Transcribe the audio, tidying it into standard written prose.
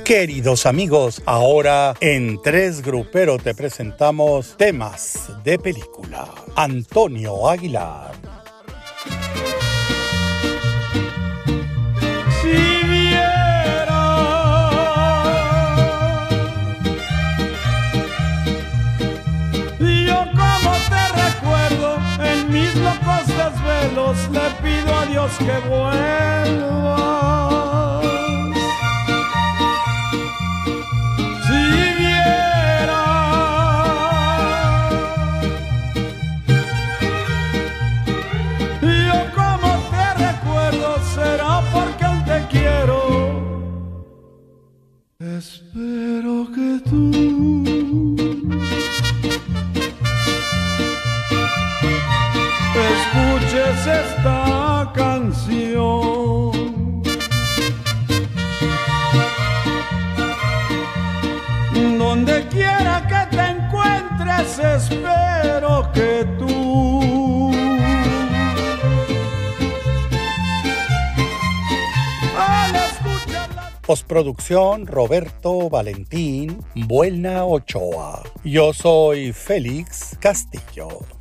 Queridos amigos, ahora en Tres Gruperos te presentamos temas de película. Antonio Aguilar. Si viera yo como te recuerdo en mis locos desvelos, le pido a Dios que vuelva. Espero que tú escuches esta canción, donde quiera que te encuentres, espero que tú Postproducción Roberto Valentín, Buena Ochoa. Yo soy Félix Castillo.